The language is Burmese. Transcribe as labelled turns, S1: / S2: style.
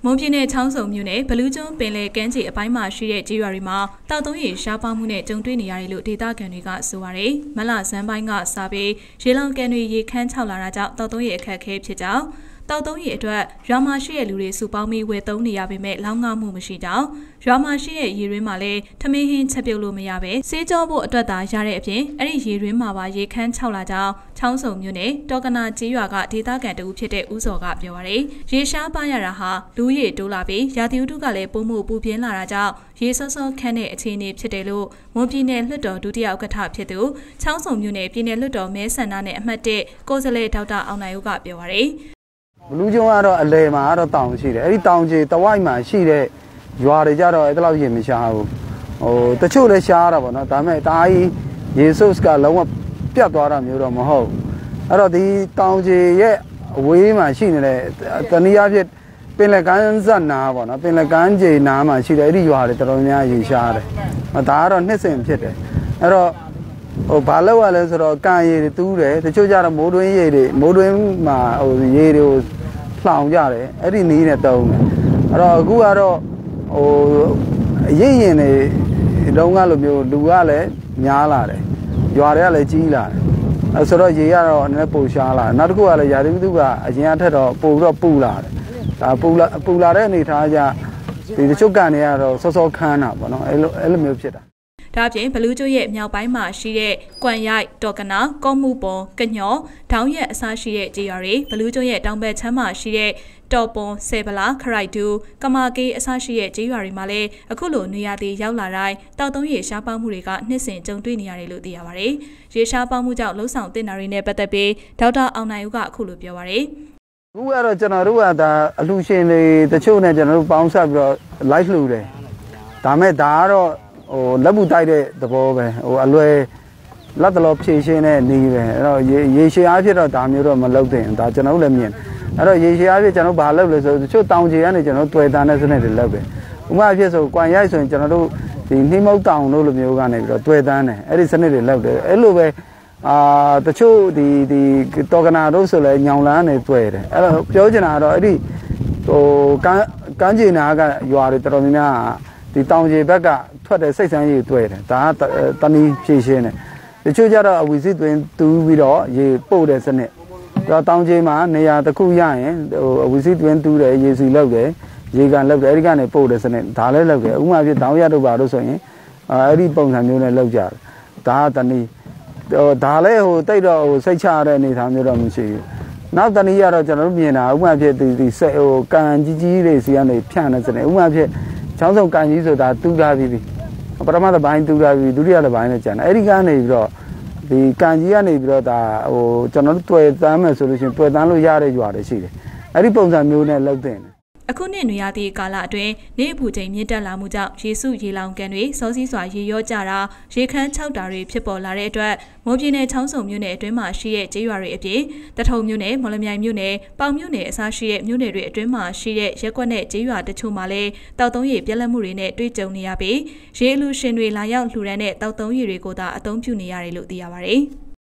S1: မွန်ပြည်နယ်ချောင်းစုံမြို့နယ်ဘလူးကျွန်းပင်လယ်ကမ်းခြေအပိုင်းမှာရှိတဲ့ကျေးရွာတွေမှာတောက်သုံးရေရှားပါမှုနဲ့ကြုံတွေ့နေရတယ်လို့ဒေသခံတွေကဆိုပါတယ်။မလဆန်းပိုင်းကစပြီးရေလောင်ကန်တွေရေခမ်းခြောက်လာတာကြောင့်တောက်သုံးရေအခက်အခဲဖြစ်ကြောင်းတောက်သုံးရေအတွက်ရွာမှာရှိတဲ့လူတွေစုပေါင်းပြီးဝယ်သုံးနေရပေမဲ့လောင်းငါမှုမရှိကြောင်းရွာမှာရှိတဲ့ရေရင်းမှာလည်းထမင်းဟင်းချက်ပြုတ်လို့မရပဲစေးကြောဖို့အတွက်သာရတဲ့အပြင်အဲ့ဒီရေရင်းမှာပါရေခမ်းခြောက်လာကြောင်းချောင်းစုံမြို့နယ်တောကနာကျေးရွာကဒေသခံတဦးဖြစ်တဲ့ဦးစောကပြောပါတယ်။ရေရှားပါရတာဟာလူရေတိုးလာပြီးရာသီဥတုကလည်းပိုမိုပူပြင်းလာတာကြောင့်ရေစောစောခန့်တဲ့အခြေအနေဖြစ်တယ်လို့မွန်ပြည်နယ်လွှတ်တော်ဒုတိယဥက္ကဋ္ဌဖြစ်သူချောင်းစုံမြို့နယ်ပြည်နယ်လွှတ်တော်မဲဆန္ဒနယ်အမှတ်1ကိုယ်စားလှယ်ဒေါက်တာအောင်နိုင်ဦးကပြောပါတယ်
S2: ဘလူးကျွန်းကတော့အလဲမှာကတော့တောင်ရှိတယ်အဲ့ဒီတောင်ကြီးတဝိုက်မှာရှိတဲ့ရွာတွေကြတော့အဲ့လောက်ရေမရှားဘူးတချို့လည်းရှားတာပေါ့နော်ဒါပေမဲ့တာကြီးယေဆုကလုံးဝပြတ်သွားတာမျိုးတော့မဟုတ်အဲ့တော့ဒီတောင်ကြီးရဲ့အဝေးမှာရှိနေတဲ့တနည်းအားဖြင့်ပင်လယ်ကမ်းစပ်နာပေါ့နော်ပင်လယ်ကမ်းခြေနားမှာရှိတဲ့အဲ့ဒီရွာတွေတော်တော်များရေရှားတယ်ဒါကတော့နှစ်စဉ်ဖြစ်တယ်အဲ့တော့ဘာလို့ရလဲဆိုတော့ကန်ရည်တွေတူးတယ်တချို့ကြတော့မိုးတွင်းရည်တွေမိုးတွင်းမှာရေတွေကိုလှောင်ကြတယ်အဲ့ဒီနီးနဲ့တုံးတယ်အဲ့တော့အခုကတော့ရည်ရင်တွေတုံးကလိုမျိုးလူကလည်းများလာတယ်ရွာတွေကလည်းကြီးလာတယ်အဲ့ဆိုတော့ရေကတော့နည်းနည်းပိုရှားလာတယ်နောက်တစ်ခုကလည်းရာသီဥတုကအရင်အထက်တော့ပိုပြီးတော့ပူလာတယ်ဒါပူလာတဲ့အနေထားကြဒီတချို့ကန်တွေကတော့စောစောခမ်းတာပေါ့နော်အဲ့လိုမျိုးဖြစ်တာ
S1: ဒါပြင်ဘလူးကျွရဲ့မြောက်ပိုင်းမှာရှိတဲ့ကွမ်ရိုက်တော်ကနာကောမှုပွန်ကညောဒေါင်းရက်အစရှိတဲ့ကြေးရွာတွေဘလူးကျွရဲ့တောင်ဘက်ချမ်းမှာရှိတဲ့တော်ပွန်ဆယ်ဗလာခရိုက်တူကမာကေးအစရှိတဲ့ကြေးရွာတွေမှာလည်းအခုလိုနေရာတည်ရောက်လာတိုင်းတောက်သုံးရေရှားပါမှုတွေကနှစ်စဉ်ကြုံတွေ့နေရတယ်လို့သိရပါတယ်။ရေရှားပါမှုကြောင့်လှုပ်ဆောင်တင်တာတွေနဲ့ပတ်သက်ပြီးဒေါက်တာအောင်နိုင်ဦးကအခုလိုပြောပါတယ်
S2: ။အခုကတော့ကျွန်တော်တို့ကဒါအလှရှင်တွေတချို့နဲ့ကျွန်တော်တို့ပေါင်းဆက်ပြီးတော့ live လှူတယ်။ဒါမဲ့ဒါကတော့လက်မှုတိုက်တဲ့သဘောပဲအလွယ်လက်တလောဖြည့်ရှင်းတဲ့နေပဲအဲ့တော့ရေရှည်အားဖြင့်တော့ဒါမျိုးတော့မလုပ်သင့်ဒါကျွန်တော်တို့လည်းမြင်အဲ့တော့ရေရှည်အားဖြင့်ကျွန်တော်ဘာလုပ်လဲဆိုတချို့တောင်ကြီးကနေကျွန်တော်တွေ့တန်းတဲ့စနစ်တွေလုပ်တယ်ဥပမာအဖြစ်ဆိုကွမ်ရိုက်ဆိုရင်ကျွန်တော်တို့ဒီနှိမုတ်တောင်တို့လိုမျိုးကနေပြီးတော့တွေ့တန်းတယ်အဲ့ဒီစနစ်တွေလုပ်တယ်အဲ့လိုပဲတချို့ဒီတော်ကနာတို့ဆိုလည်းညောင်လန်းနေတွေ့တယ်အဲ့တော့ပြောချင်တာကတော့အဲ့ဒီကမ်းခြေနာကရွာတွေတော်တော်များများဒီတောင်ကြီးဘက်ကထွက်တဲ့စိတ်ဆန်းရေးတွေ့တယ်ဒါကတနည်းဖြည့်ရှင်းတယ်တချို့ကျတော့အဝီစီတွင်တူးပြီးတော့ရေပို့တဲ့စနစ်တော့တောင်ကြီးမှာနေရာတစ်ခုရရင်အဝီစီတွင်တူးတယ်ရေစီလောက်တယ်ရေကန်လောက်တယ်အဲ့ဒီကနေပို့တဲ့စနစ်ဒါလည်းလောက်တယ်ဥပမာဖြစ်တောင်ရတို့ပါလို့ဆိုရင်အဲ့ဒီပုံစံမျိုးနဲ့လောက်ကြတယ်ဒါကတနည်းဒါလည်းတိတ်တော့စိတ်ချရတဲ့အနေအထားမျိုးတော့မရှိဘူးနောက်တနည်းကတော့ကျွန်တော်တို့မြင်တာဥပမာဖြစ်ဒီကန်ကြီးတွေစီကနေဖြန့်တဲ့စနစ်ဥပမာဖြစ်ချောင်းစုံကန်ကြီးဆိုတာတူးထားပြီးပြီပထမတစ်ပိုင်းတူးထားပြီးဒုတိယတစ်ပိုင်းနဲ့ကျန်တယ်အဲ့ဒီကနေပြီးတော့ဒီကန်ကြီးကနေပြီးတော့ဒါကျွန်တော်တို့တွေ့တမ်းမယ်ဆိုလို့ရှိရင်တွေ့တမ်းလို့ရတဲ့ရွာတွေရှိတယ်အဲ့ဒီပုံစံမျိုးနဲ့လုပ်တဲ့
S1: အခုနှစ်နွေရာသီကာလအတွင်းနေအပူချိန်မြင့်တက်လာမှုကြောင့်ရေစုရေလောင်ကန်တွေစောစီးစွာရေရောကြတာရေခမ်းခြောက်တာတွေဖြစ်ပေါ်လာတဲ့အတွက်မွန်ပြည်နယ်ချောင်းစုံမြို့နယ်အတွင်းမှာရှိတဲ့ကျေးရွာတွေအပြင်တထုံမြို့နယ်မော်လမြိုင်မြို့နယ်ပေါင်မြို့နယ်အစရှိတဲ့မြို့နယ်တွေအတွင်းမှာရှိတဲ့ရက်ကွက်နဲ့ကျေးရွာတချို့မှာလည်းတောက်သုံးရေပြက်လက်မှုတွေနဲ့တွေ့ကြုံနေရပြီးရေအလူရှင်တွေလာရောက်လှူဒန်းတဲ့တောက်သုံးရေတွေကိုသာအသုံးပြုနေရတယ်လို့သိရပါတယ်။